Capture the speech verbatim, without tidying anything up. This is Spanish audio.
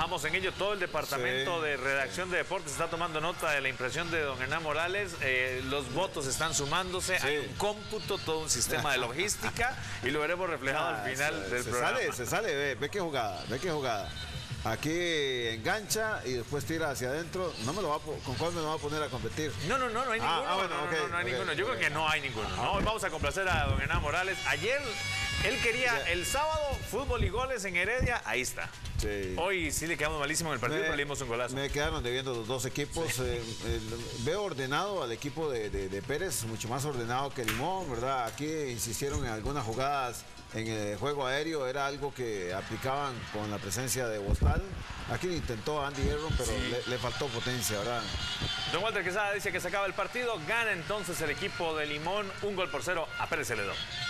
trabajamos en ello. Todo el departamento Sí, de redacción sí. de deportes está tomando nota de la impresión de don Hernán Morales. Eh, los votos están sumándose. Sí. Hay un cómputo, todo un sistema de logística y lo veremos reflejado Ah, al final se, del se programa. sale, se sale, ve, ve qué jugada, ve qué jugada. Aquí engancha y después tira hacia adentro. No me lo va a, po- ¿con cuál me lo va a poner a competir? No, no, no, no hay Ah, ninguno. ah, bueno, no, no, ok, no, no hay ok, ninguno. Yo ok. creo que no hay ninguno. No, hoy vamos a complacer a don Hernán Morales. Ayer él quería Ya. el sábado fútbol y goles en Heredia. Ahí está. Sí. Hoy sí le quedamos malísimo en el partido, pero le dimos un golazo. Me quedaron debiendo los dos equipos. Sí. Eh, eh, veo ordenado al equipo de, de, de Pérez, mucho más ordenado que Limón, ¿verdad? Aquí insistieron en algunas jugadas en el juego aéreo, era algo que aplicaban con la presencia de Bostal. Aquí intentó Andy Herron, pero Sí. le, le faltó potencia, ¿verdad? Don Walter Quesada dice que se acaba el partido. Gana entonces el equipo de Limón un gol por cero a Pérez Celedón.